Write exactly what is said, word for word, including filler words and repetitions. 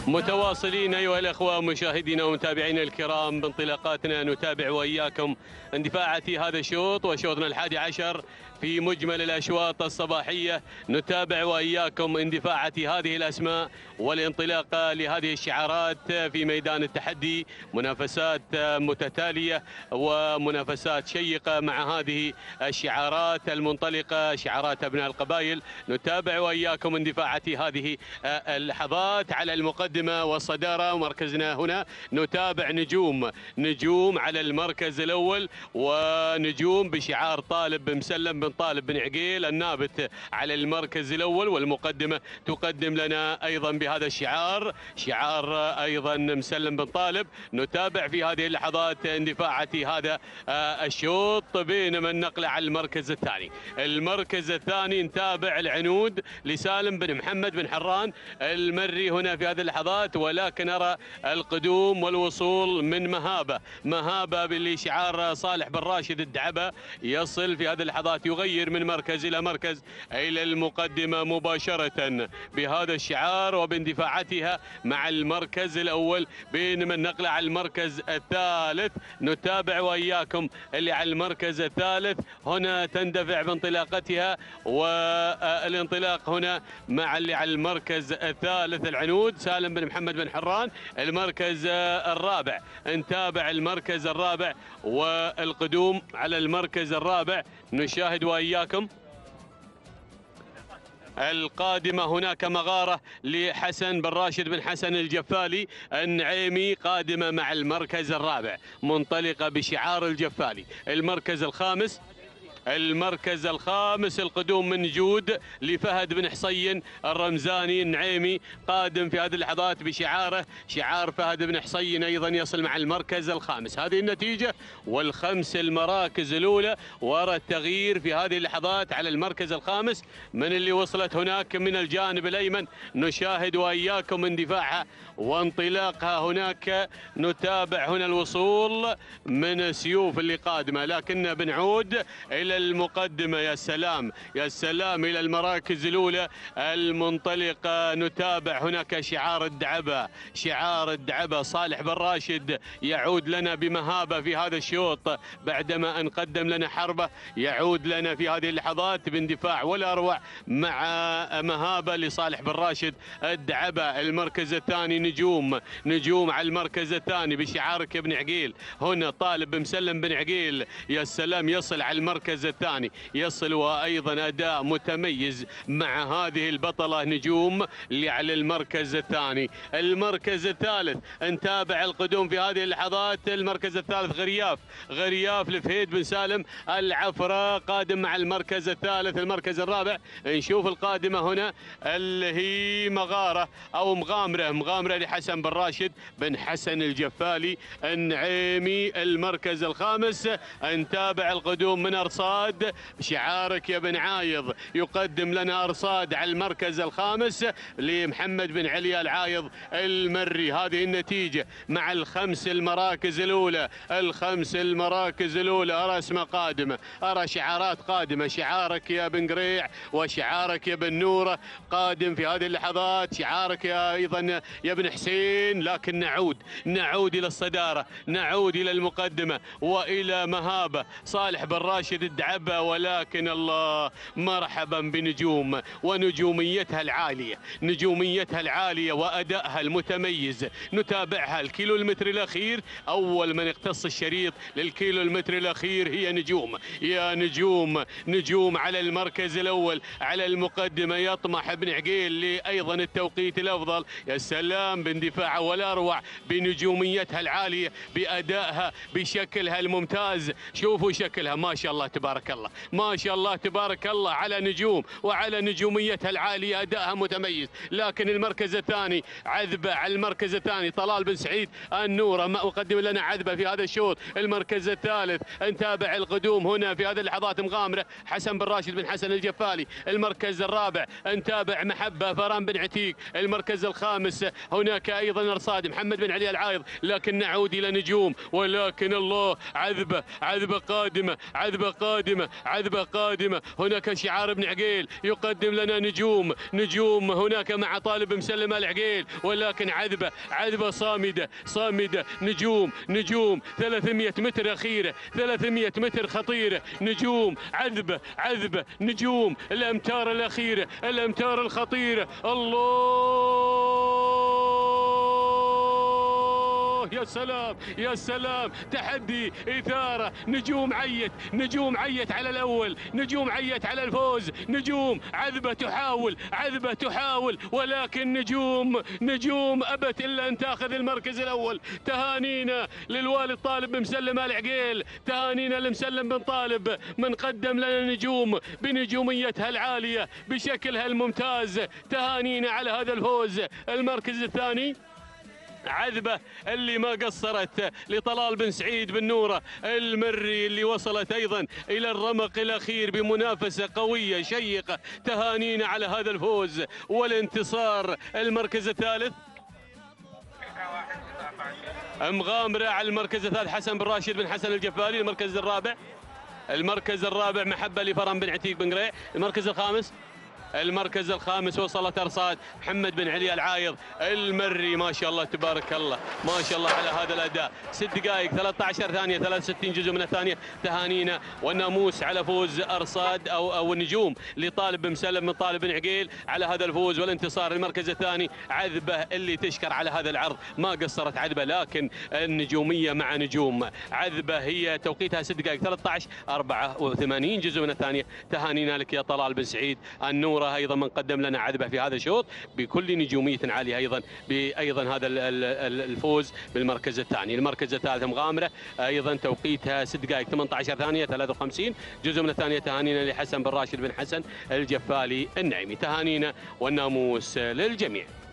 متواصلين أيها الأخوة مشاهدينا ومتابعينا الكرام بانطلاقاتنا نتابع وإياكم اندفاعات هذا الشوط وشوطنا الحادي عشر في مجمل الأشواط الصباحية. نتابع وإياكم اندفاعات هذه الأسماء والانطلاق لهذه الشعارات في ميدان التحدي. منافسات متتالية ومنافسات شيقة مع هذه الشعارات المنطلقة، شعارات أبناء القبائل. نتابع وإياكم اندفاعات هذه اللحظات على المقدمة والصدارة. ومركزنا هنا نتابع نجوم نجوم على المركز الأول، ونجوم بشعار طالب بن مسلم بن طالب بن عقيل النابت على المركز الأول، والمقدمة تقدم لنا أيضا بهذا الشعار، شعار أيضا مسلم بن طالب. نتابع في هذه اللحظات اندفاعات هذا الشوط، بينما النقلة على المركز الثاني. المركز الثاني نتابع العنود لسالم بن محمد بن حران المري هنا في هذه اللحظات، ولكن أرى القدوم والوصول من مهابة مهابة بالشعار صالح بن راشد الدعبة، يصل في هذه اللحظات يغير من مركز إلى مركز إلى المقدمة مباشرة بهذا الشعار وباندفاعاتها مع المركز الأول، بينما النقلة على المركز الثالث. نتابع وإياكم اللي على المركز الثالث هنا تندفع بانطلاقتها، والانطلاق هنا مع اللي على المركز الثالث العنود سالم بن محمد بن حران. المركز الرابع نتابع المركز الرابع والقدوم على المركز الرابع. نشاهد وإياكم القادمة هناك مغارة لحسن بن راشد بن حسن الجفالي النعيمي، قادمة مع المركز الرابع منطلقة بشعار الجفالي. المركز الخامس المركز الخامس القدوم من جود لفهد بن حصين الرمزاني النعيمي، قادم في هذه اللحظات بشعاره شعار فهد بن حصين، أيضا يصل مع المركز الخامس. هذه النتيجة والخمس المراكز الأولى، وراء التغيير في هذه اللحظات على المركز الخامس من اللي وصلت هناك من الجانب الأيمن. نشاهد وإياكم اندفاعها وانطلاقها هناك. نتابع هنا الوصول من سيوف اللي قادمة، لكن بنعود إلى المقدمة. يا سلام يا سلام إلى المراكز الأولى المنطلقة. نتابع هناك شعار الدعبة شعار الدعبة صالح بن راشد يعود لنا بمهابة في هذا الشوط، بعدما أن قدم لنا حربة يعود لنا في هذه اللحظات باندفاع ولا أروع مع مهابة لصالح بن راشد الدعبة. المركز الثاني نجوم نجوم على المركز الثاني بشعارك يا بن عقيل، هنا طالب بن مسلم بن عقيل. يا سلام يصل على المركز الثاني، يصل وأيضا أداء متميز مع هذه البطلة نجوم اللي على المركز الثاني. المركز الثالث نتابع القدوم في هذه اللحظات. المركز الثالث غرياف غرياف لفهيد بن سالم العفرة، قادم مع المركز الثالث. المركز الرابع نشوف القادمة هنا اللي هي مغارة أو مغامرة مغامرة لحسن بن راشد بن حسن الجفالي النعيمي. المركز الخامس نتابع القدوم من أرصاد شعارك يا بن عايض، يقدم لنا أرصاد على المركز الخامس لمحمد بن علي العايض المري. هذه النتيجة مع الخمس المراكز الأولى الخمس المراكز الأولى. أرى اسماء قادمة، أرى شعارات قادمة، شعارك يا بن قريع وشعارك يا بن نورة قادم في هذه اللحظات، شعارك يا أيضا يا بن حسين. لكن نعود نعود إلى الصدارة، نعود إلى المقدمة وإلى مهابة صالح بن راشد الدعبة. ولكن الله مرحبا بنجوم ونجوميتها العالية نجوميتها العالية وأدائها المتميز. نتابعها الكيلو المتر الأخير، أول من يقتص الشريط للكيلو المتر الأخير هي نجوم. يا نجوم نجوم على المركز الأول على المقدمة، يطمح بن عقيل لأيضا التوقيت الأفضل. يا سلام باندفاعها ولا أروع بنجوميتها العالية بأدائها بشكلها الممتاز. شوفوا شكلها ما شاء الله تبارك الله ما شاء الله تبارك الله على نجوم وعلى نجوميتها العالية، أدائها متميز. لكن المركز الثاني عذبة على المركز الثاني طلال بن سعيد النورة ما أقدم لنا عذبة في هذا الشوط. المركز الثالث نتابع القدوم هنا في هذه اللحظات مغامرة حسن بن راشد بن حسن الجفالي. المركز الرابع نتابع محبة فران بن عتيق. المركز الخامس هناك أيضا أرصاد محمد بن علي العايض. لكن نعود إلى نجوم، ولكن الله عذبة عذبة قادمة عذبة قادمة قادمة، عذبة قادمة، هناك شعار ابن عقيل يقدم لنا نجوم، نجوم هناك مع طالب مسلم العقيل، ولكن عذبة عذبة صامدة صامدة، نجوم نجوم ثلاثمئة متر أخيرة، ثلاثمئة متر خطيرة، نجوم عذبة عذبة نجوم، الأمتار الأخيرة، الأمتار الخطيرة. الله يا سلام يا سلام، تحدي إثارة، نجوم عيت، نجوم عيت على الأول، نجوم عيت على الفوز، نجوم عذبة تحاول، عذبة تحاول، ولكن نجوم نجوم أبت إلا أن تأخذ المركز الأول. تهانينا للوالد طالب بن مسلم العقيل، تهانينا لمسلم بن طالب من قدم لنا نجوم بنجوميتها العالية بشكلها الممتاز. تهانينا على هذا الفوز. المركز الثاني عذبة اللي ما قصرت لطلال بن سعيد بن نورة المري، اللي وصلت أيضا إلى الرمق الأخير بمنافسة قوية شيقة. تهانينا على هذا الفوز والانتصار. المركز الثالث مغامرة على المركز الثالث حسن بن راشد بن حسن الجفالي. المركز الرابع المركز الرابع محبة لفرن بن عتيق بن قريع. المركز الخامس المركز الخامس وصلت أرصاد محمد بن علي العايض المري. ما شاء الله تبارك الله، ما شاء الله على هذا الأداء. ست دقائق ثلاثة عشر ثانية، ثلاثة وستين جزء من الثانية. تهانينا والناموس على فوز أرصاد أو أو النجوم لطالب بن مسلم من طالب بن عقيل على هذا الفوز والانتصار. المركز الثاني عذبة اللي تشكر على هذا العرض، ما قصرت عذبة، لكن النجومية مع نجوم. عذبة هي توقيتها ست دقائق ثلاثة عشر أربعة وثمانين جزء من الثانية. تهانينا لك يا طلال بن سعيد النورة، ايضا من قدم لنا عذبه في هذا الشوط بكل نجوميه عاليه، ايضا بايضا هذا الفوز بالمركز الثاني. المركز الثالث مغامره ايضا توقيتها ست دقائق ثمانية عشر ثانيه، ثلاثة وخمسين جزء من الثانيه. تهانينا لحسن بن راشد بن حسن الجفالي النعيمي. تهانينا والناموس للجميع.